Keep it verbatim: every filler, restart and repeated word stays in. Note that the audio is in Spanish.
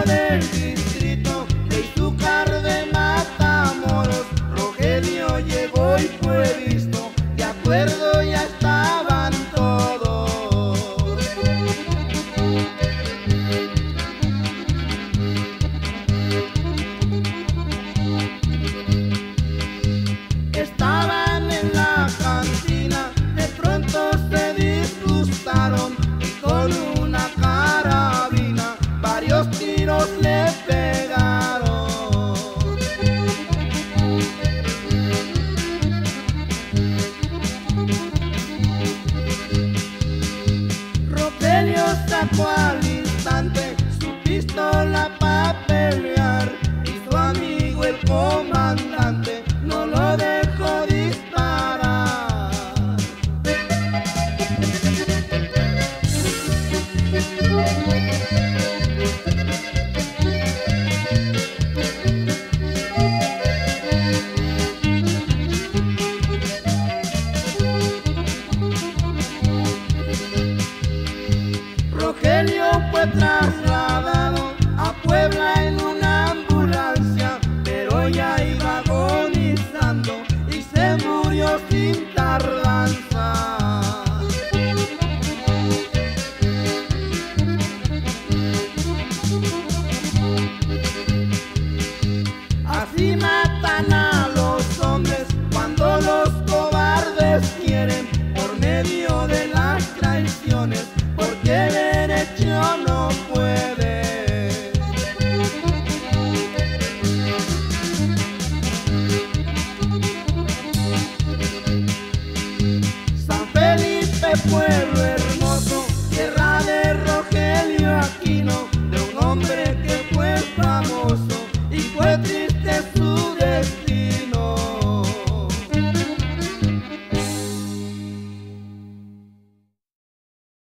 del distrito de Izúcar de Matamoros, Rogelio llegó y fue visto, de acuerdo ya estaban todos. Estaban en la cantina, de pronto se disgustaron y con una carabina varios tiros le pegaron. Rogelio sacó al instante su pistola para pelear y su amigo el comandante no lo dejó disparar. Rogelio fue trasladado a Puebla en una ambulancia, pero ya iba agonizando y se murió sin tardanza. Así matan a los hombres cuando los cobardes quieren, por medio de las traiciones, porque derecho no puede. San Felipe fue